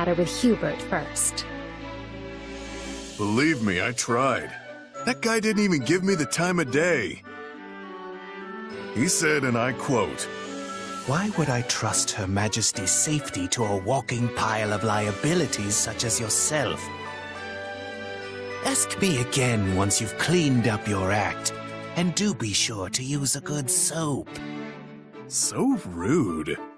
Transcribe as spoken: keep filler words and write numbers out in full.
matter with Hubert first. Believe me, I tried. That guy didn't even give me the time of day. He said, and I quote, "Why would I trust Her Majesty's safety to a walking pile of liabilities such as yourself? Ask me again once you've cleaned up your act, and do be sure to use a good soap." So rude.